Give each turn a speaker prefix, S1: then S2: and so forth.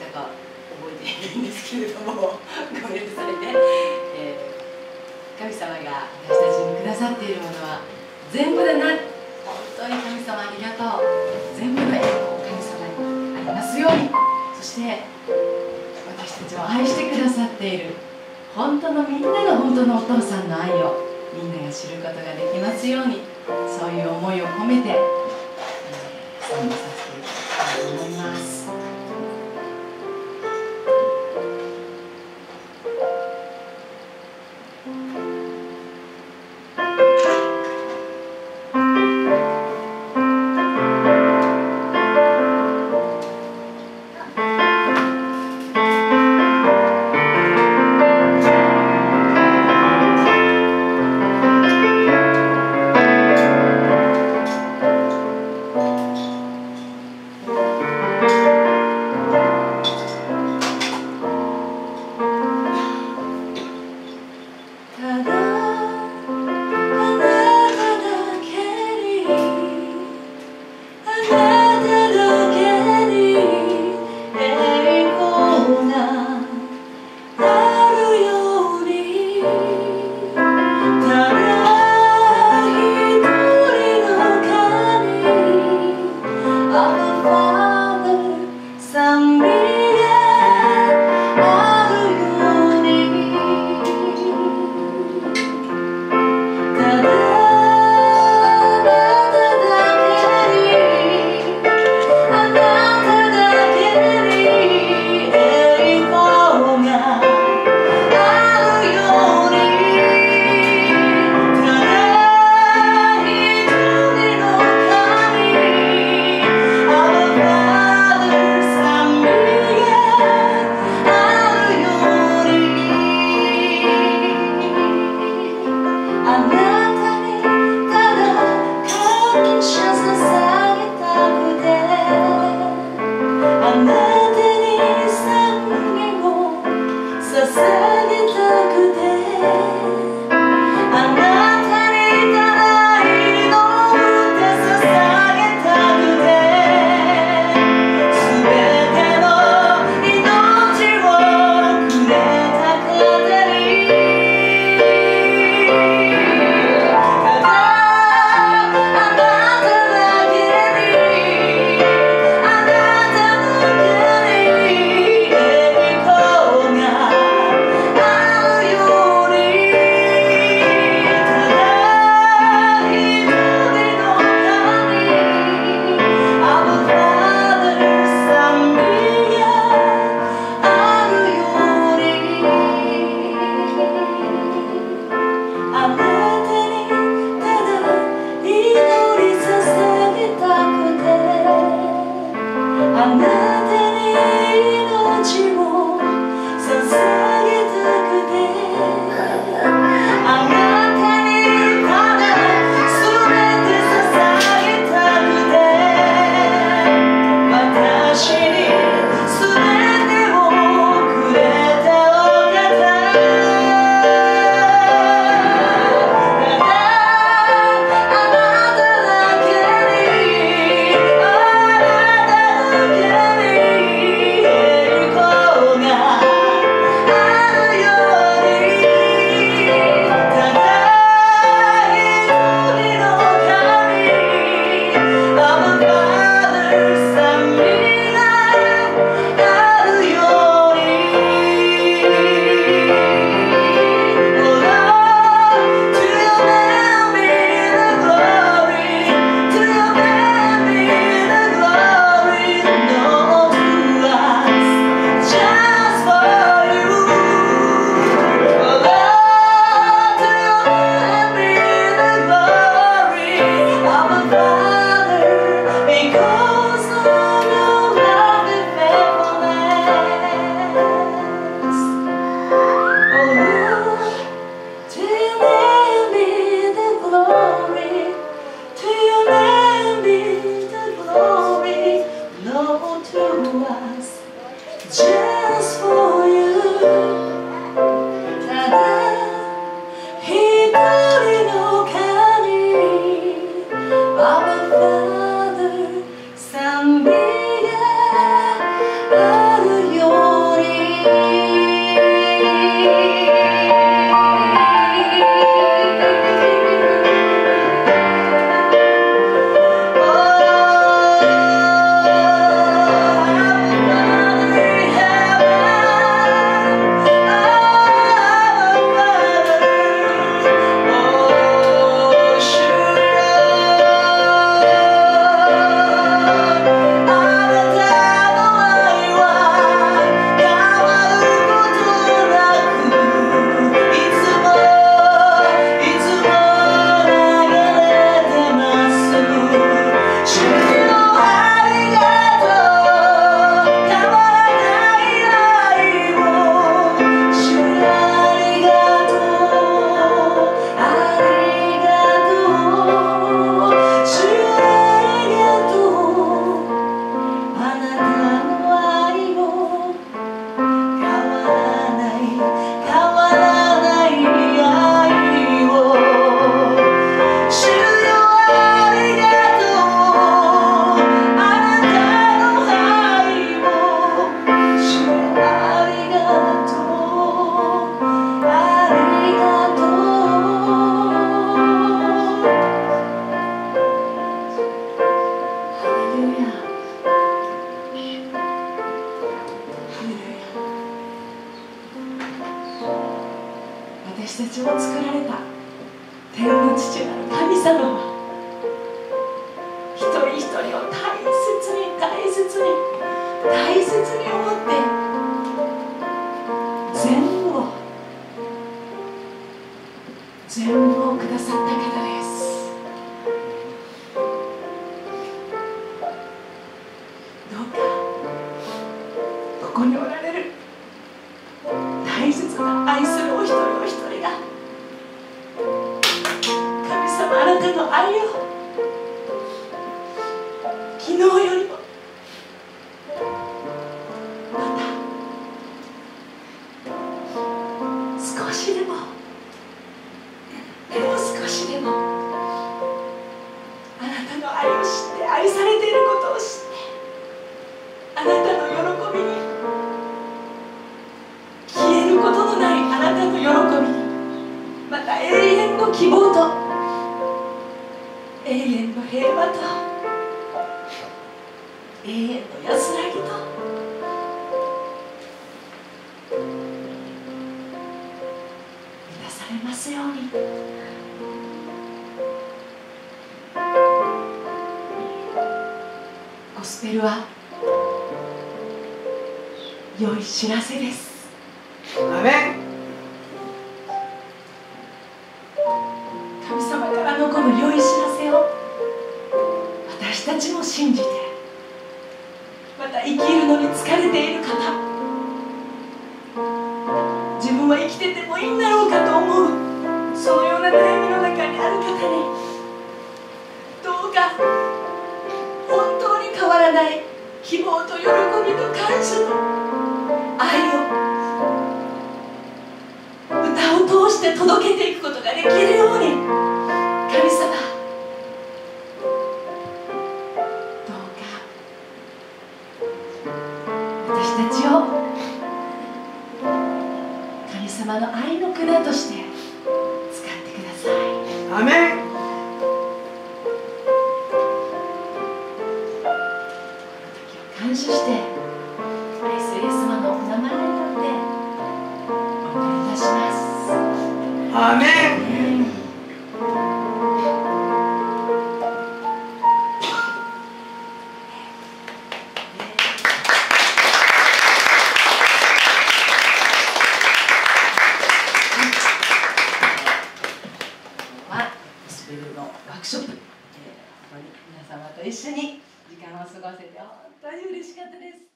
S1: したか覚えているんですけれどもごめんなさいね、神様が私たちにくださっているものは全部だな、本当に神様ありがとう、全部の栄光神様にありますように、そして私たちを愛してくださっている本当のみんなが本当のお父さんの愛をみんなが知ることができますように、そういう思いを込めて、賛美させていただきたいと思います。
S2: 賛美があるよ
S1: 私たちを作られた天の父なる神様は一人一人を大切に大切に大切に思って全部をくださった方です。どうかここにおられる大切な愛するお一人お一人が神様あなたの愛を昨日よりもまた少しでももう少しでもあなたの愛を知って愛されていることを知ってあなたの喜びに消えることのないあなたの喜びにまた永遠の希望と永遠の平和と永遠の安らぎと満たされますように。ゴスペルは良い知らせです。
S2: アメン。
S1: 神様からのこの良い知らせを私たちも信じて、また生きるのに疲れている方、自分は生きててもいいんだろうかと思うそのような悩みの中にある方にどうか本当に変わらない希望と喜びと感謝と愛を歌を通して届けていくことができるように、神様どうか私たちを神様の愛の管として使ってください。
S2: アメン。
S1: 感謝して愛するイエス様のお名前によってお願いいたします。
S2: アメン。
S1: はゴスペルのワークショップ、ここに皆様と一緒に時間を過ごせて本当に嬉しかったです。